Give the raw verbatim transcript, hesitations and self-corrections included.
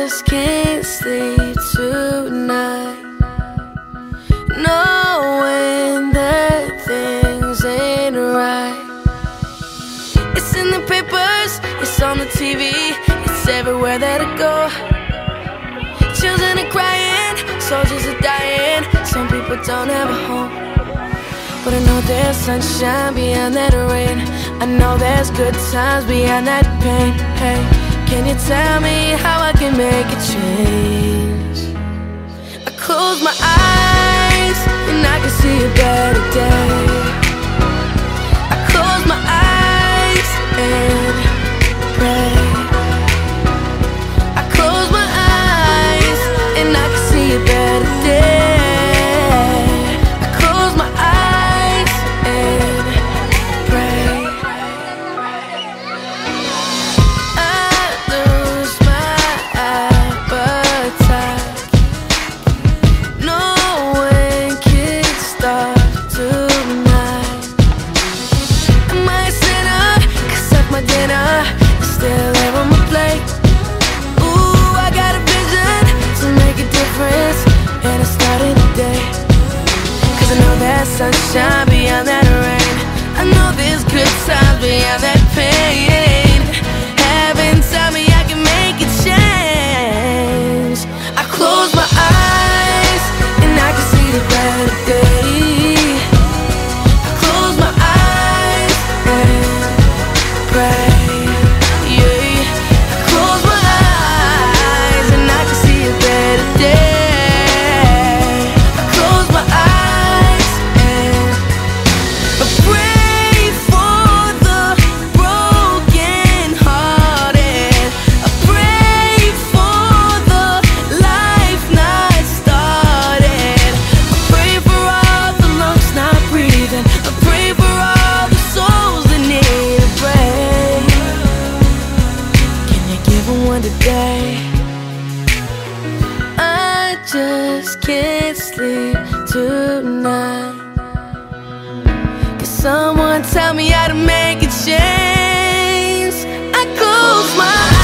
just can't sleep tonight, knowing that things ain't right. It's in the papers, it's on the T V, it's everywhere that I go. Children are crying, soldiers are dying, some people don't have a home. But I know there's sunshine beyond that rain, I know there's good times beyond that pain. Hey, can you tell me how I can make a change? I close my eyes and I can see a better day. I close my eyes and pray. I close my eyes and I can see a better day. I close my eyes and pray. I lose my appetite, knowing kids starve tonight. Am I a sinner? 'Cause of my dinner is still there on my plate. Ooh, I got a vision to make a difference, and I started today. 'Cause I know there's sunshine beyond that rain, I know there's good times beyond that pain. Heaven, tell me I can make a change. I close my eyes and I can see the better day. I close my eyes and pray. Yeah, I close my eyes and I can see a better day. I close my eyes and I pray for the broken hearted. I pray for the life not started. I pray for all the lungs not breathing. I pray for all the souls that need a break. Can you give them one today? I just can't sleep tonight. Can someone tell me how to make a change? I close my